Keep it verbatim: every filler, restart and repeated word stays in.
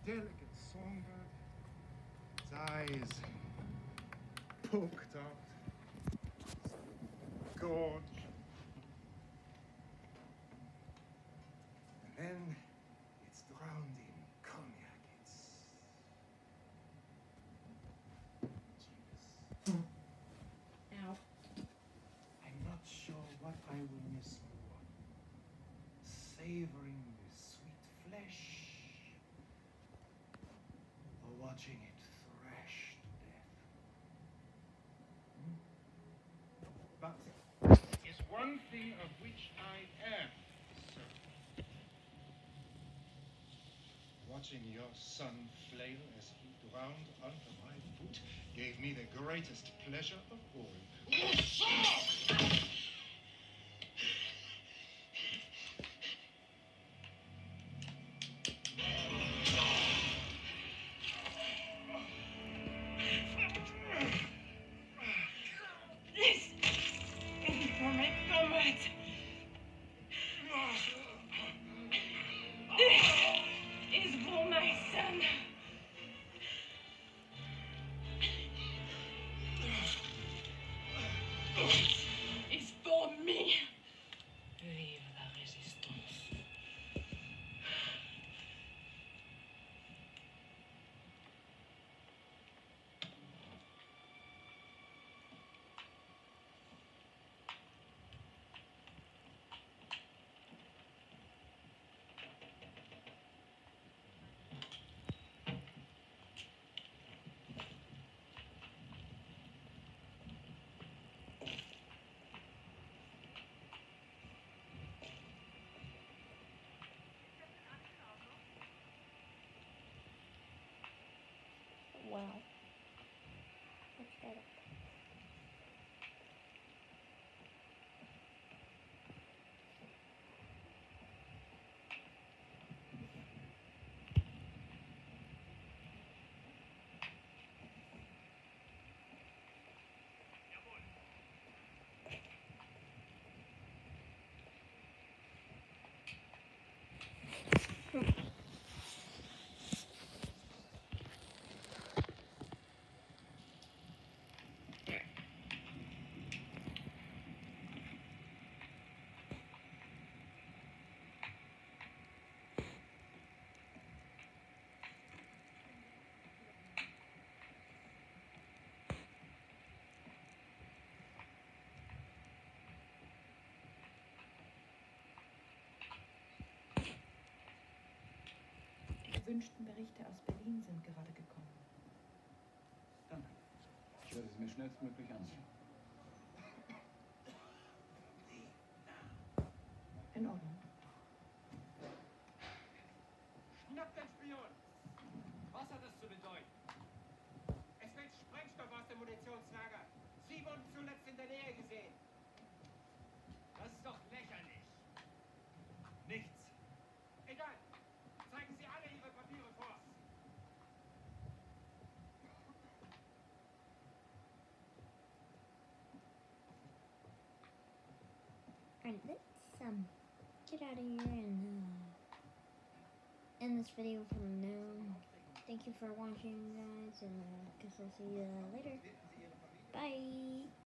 delicate songbird, its eyes poked out, gorge. And then it's drowned in cognac. It's genius. Ow. I'm not sure what I will miss more. Savoring the sweet flesh or watching it thrash to death. Hmm? But is one thing of which I am certain. Watching your son flail as he drowned under my boot gave me the greatest pleasure of all. Is for me. Vive la résistance. Wow. Let's get it. Die gewünschten Berichte aus Berlin sind gerade gekommen. Danke. Ich werde es mir schnellstmöglich ansehen. In Ordnung. Schnapp den Spion! Was hat das zu bedeuten? Es fällt Sprengstoff aus dem Munitionslager. Sie wurden zuletzt in der Nähe gesehen. Das ist doch lächerlich. Nichts. Egal. Zeigen Sie alle Ihre Papiere vor. Alright, let's um get out of here and uh, end this video for now. Thank you for watching, guys, and uh, guess I'll see you later. Bye.